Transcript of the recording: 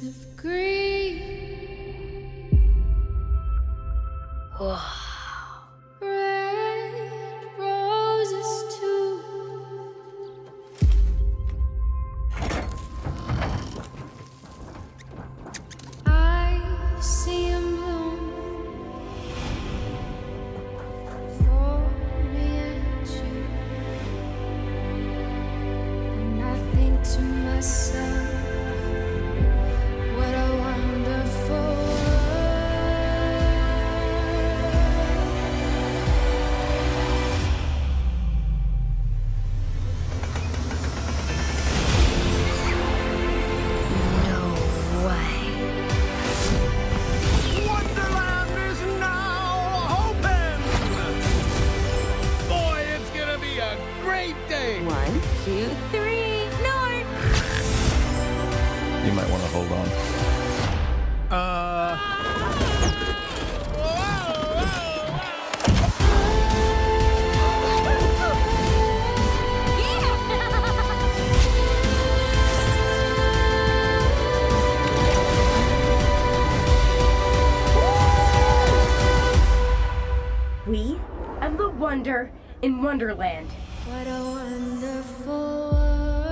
of green. Wow. Red roses too. I see 'em bloom for me and you, and I think to myself, what a wonderful world. No way. Wonderland is now open! Boy, it's gonna be a great day! 1, 2, 3, North! You might want to hold on. We am the wonder in Wonderland. What a wonderful world.